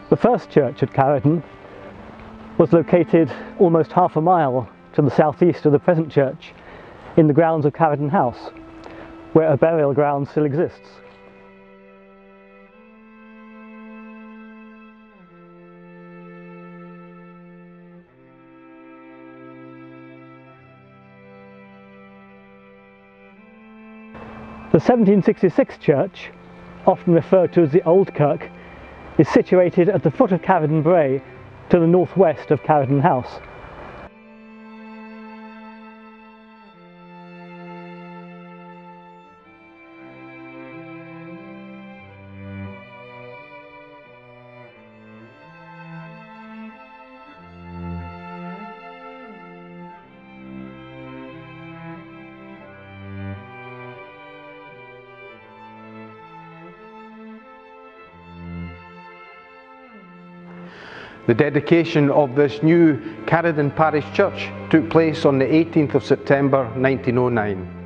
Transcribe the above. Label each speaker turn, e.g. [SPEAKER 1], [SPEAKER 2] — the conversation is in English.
[SPEAKER 1] The first church at Carriden was located almost half a mile to the southeast of the present church in the grounds of Carriden House, where a burial ground still exists. The 1766 church, often referred to as the Old Kirk, is situated at the foot of Carriden Brae to the northwest of Carriden House.
[SPEAKER 2] The dedication of this new Carriden Parish Church took place on the 18th of September 1909.